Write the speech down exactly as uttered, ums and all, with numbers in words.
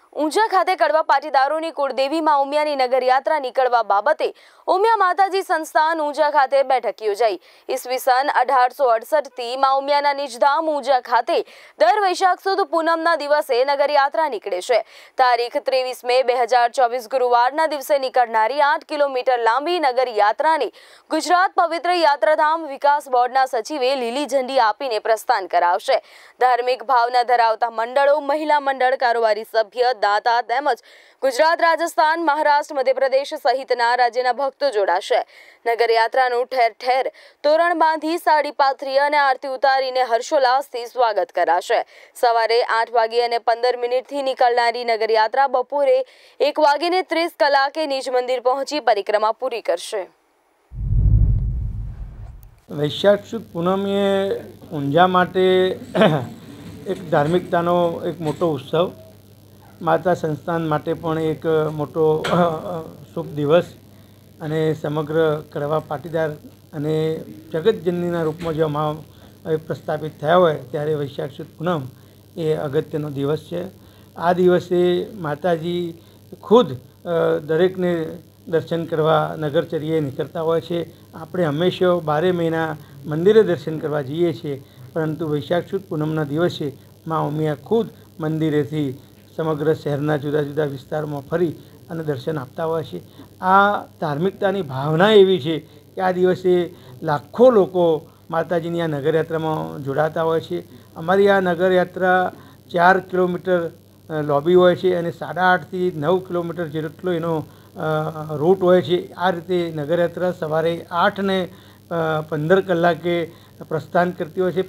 ઊંઝા ખાતે કડવા પાટીદારોની કુળદેવી માં ઉમિયાની નગરયાત્રા નીકળવા બાબતે ઉમિયા માતાજી સંસ્થાન ઊંઝા ખાતે બેઠક યોજાઈ। ઈસવીસન અઢારસો અડસઠ થી માં ઉમિયાના નિજધામ ઊંઝા ખાતે દર વૈશાખ સુદ પૂનમના દિવસે નગરયાત્રા નીકળે છે। તારીખ ત્રેવીસ મે બે હજાર ચોવીસ ગુરુવારના દિવસે નીકળનારી આઠ કિલોમીટર લાંબી નગરયાત્રાને ગુજરાત પવિત્ર યાત્રાધામ વિકાસ બોર્ડના સચિવે લીલી ઝંડી આપીને પ્રસ્થાન કરાવશે। ધાર્મિક ભાવના ધરાવતા મંડળો, મહિલા મંડળ, કારોબારી સભ્ય, દાતા તેમજ ગુજરાત, રાજસ્થાન, મહારાષ્ટ્ર, મધ્યપ્રદેશ સહિતના રાજ્યના ભક્તો જોડાશે। નગરયાત્રાનું ઠેર ઠેર તોરણ બાંધી, સાડી પાથરી અને આરતી ઉતારીને હર્ષોલ્લાસથી સ્વાગત કરાશે। સવારે આઠ વાગે અને પંદર મિનિટથી નીકળનારી નગરયાત્રા બપોરે એક વાગીને ત્રીસ કલાકે નિજ મંદિર પહોંચી પરિક્રમા પૂરી કરશે। વૈશાખ સુદ પૂનમ એ ઊંઝા માટે એક ધાર્મિકતાનો એક મોટો ઉત્સવ, માતા સંસ્થાન માટે પણ એક મોટો શુભ દિવસ અને સમગ્ર કડવા પાટીદાર અને જગતજનનીના રૂપમાં જો મા પ્રસ્થાપિત થયા હોય ત્યારે વૈશાખ સુદ પૂનમ એ અગત્યનો દિવસ છે। આ દિવસે માતાજી ખુદ દરેકને દર્શન કરવા નગરચર્યાએ નીકળતા હોય છે। આપણે હંમેશા બારે મહિના મંદિરે દર્શન કરવા જઈએ છીએ, પરંતુ વૈશાખ સુદ પૂનમના દિવસે મા ઉમિયા ખુદ મંદિરેથી સમગ્ર શહેરના જુદા જુદા વિસ્તારોમાં ફરી અને દર્શન આપતા હોય છે। આ ધાર્મિકતાની ભાવના એવી છે કે આ દિવસે લાખો લોકો માતાજીની આ નગરયાત્રામાં જોડાતા હોય છે। અમારી આ નગરયાત્રા ચાર કિલોમીટર લોબી હોય છે અને સાડા આઠથી નવ કિલોમીટર જેટલો એનો રૂટ હોય છે। આ રીતે નગરયાત્રા સવારે આઠ ને પંદર કલાકે પ્રસ્થાન કરતી હોય છે।